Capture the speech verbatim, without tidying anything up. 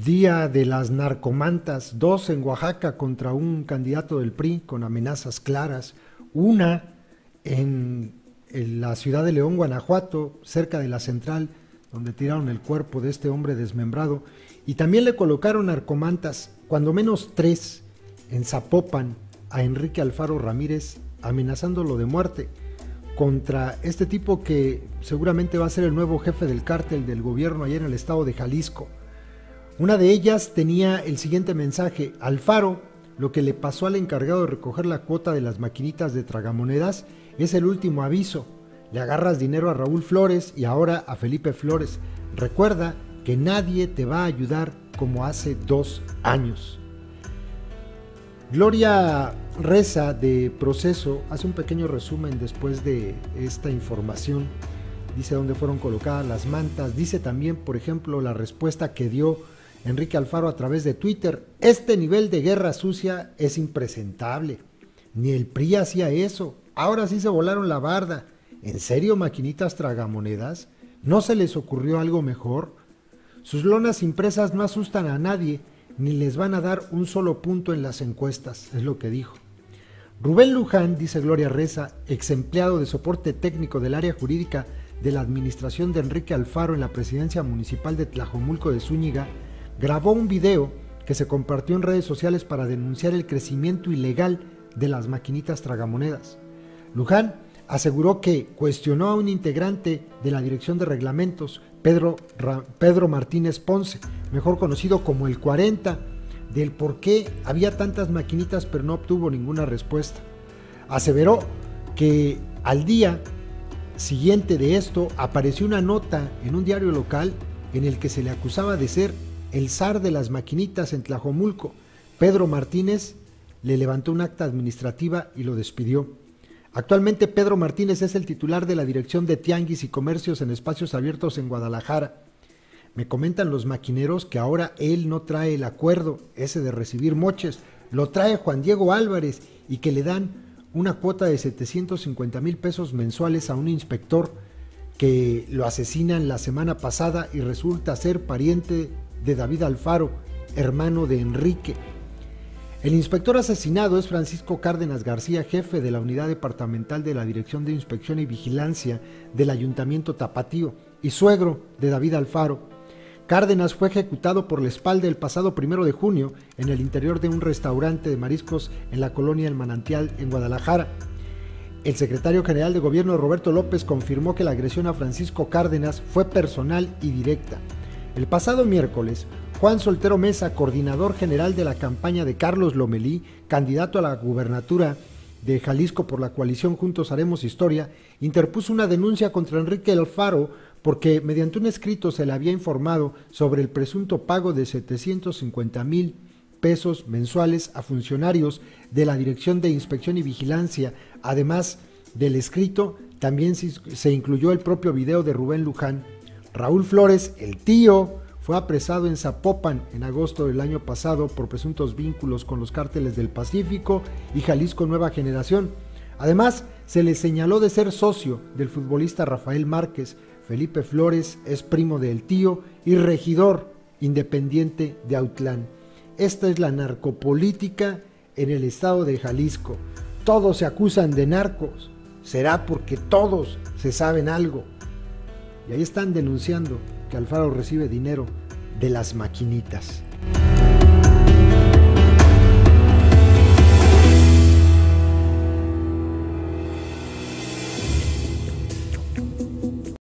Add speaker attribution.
Speaker 1: Día de las narcomantas, dos en Oaxaca contra un candidato del P R I con amenazas claras, una en, en la ciudad de León, Guanajuato, cerca de la central, donde tiraron el cuerpo de este hombre desmembrado, y también le colocaron narcomantas, cuando menos tres, en Zapopan, a Enrique Alfaro Ramírez, amenazándolo de muerte, contra este tipo que seguramente va a ser el nuevo jefe del cártel del gobierno allá en el estado de Jalisco. Una de ellas tenía el siguiente mensaje: Alfaro, lo que le pasó al encargado de recoger la cuota de las maquinitas de tragamonedas es el último aviso. Le agarras dinero a Raúl Flores y ahora a Felipe Flores. Recuerda que nadie te va a ayudar como hace dos años. Gloria Reza, de Proceso, hace un pequeño resumen después de esta información. Dice dónde fueron colocadas las mantas. Dice también, por ejemplo, la respuesta que dio Enrique Alfaro a través de Twitter: este nivel de guerra sucia es impresentable. Ni el P R I hacía eso. Ahora sí se volaron la barda. ¿En serio, maquinitas tragamonedas? ¿No se les ocurrió algo mejor? Sus lonas impresas no asustan a nadie, ni les van a dar un solo punto en las encuestas, es lo que dijo. Rubén Luján, dice Gloria Reza, ex empleado de soporte técnico del área jurídica de la administración de Enrique Alfaro en la presidencia municipal de Tlajomulco de Zúñiga, grabó un video que se compartió en redes sociales para denunciar el crecimiento ilegal de las maquinitas tragamonedas. Luján aseguró que cuestionó a un integrante de la Dirección de Reglamentos, Pedro, Ra, Pedro Martínez Ponce, mejor conocido como el cuarenta, del por qué había tantas maquinitas, pero no obtuvo ninguna respuesta. Aseveró que al día siguiente de esto apareció una nota en un diario local en el que se le acusaba de ser el zar de las maquinitas en Tlajomulco. Pedro Martínez le levantó un acta administrativa y lo despidió. Actualmente Pedro Martínez es el titular de la Dirección de Tianguis y Comercios en Espacios Abiertos en Guadalajara. Me comentan los maquineros que ahora él no trae el acuerdo ese de recibir moches, lo trae Juan Diego Álvarez, y que le dan una cuota de setecientos cincuenta mil pesos mensuales a un inspector que lo asesinan la semana pasada y resulta ser pariente de David Alfaro, hermano de Enrique. El inspector asesinado es Francisco Cárdenas García, jefe de la Unidad Departamental de la Dirección de Inspección y Vigilancia del Ayuntamiento Tapatío y suegro de David Alfaro. Cárdenas fue ejecutado por la espalda el pasado primero de junio en el interior de un restaurante de mariscos en la colonia El Manantial en Guadalajara. El secretario general de Gobierno, Roberto López, confirmó que la agresión a Francisco Cárdenas fue personal y directa. El pasado miércoles, Juan Soltero Mesa, coordinador general de la campaña de Carlos Lomelí, candidato a la gubernatura de Jalisco por la coalición Juntos Haremos Historia, interpuso una denuncia contra Enrique Alfaro porque mediante un escrito se le había informado sobre el presunto pago de setecientos cincuenta mil pesos mensuales a funcionarios de la Dirección de Inspección y Vigilancia. Además del escrito, también se incluyó el propio video de Rubén Luján. Raúl Flores, el tío, fue apresado en Zapopan en agosto del año pasado por presuntos vínculos con los cárteles del Pacífico y Jalisco Nueva Generación. Además, se le señaló de ser socio del futbolista Rafael Márquez. Felipe Flores es primo del tío y regidor independiente de Autlán. Esta es la narcopolítica en el estado de Jalisco. Todos se acusan de narcos. Será porque todos se saben algo. Y ahí están denunciando que Alfaro recibe dinero de las maquinitas.